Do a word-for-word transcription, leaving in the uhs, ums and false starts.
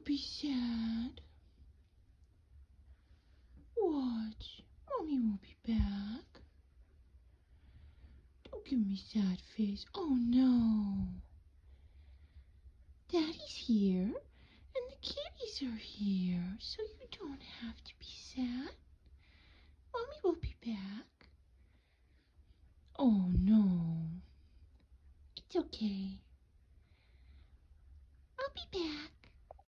Don't be sad. Watch. Mommy will be back. Don't give me sad face. Oh no. Daddy's here, and the kitties are here, so you don't have to be sad. Mommy will be back. Oh no. It's okay. I'll be back.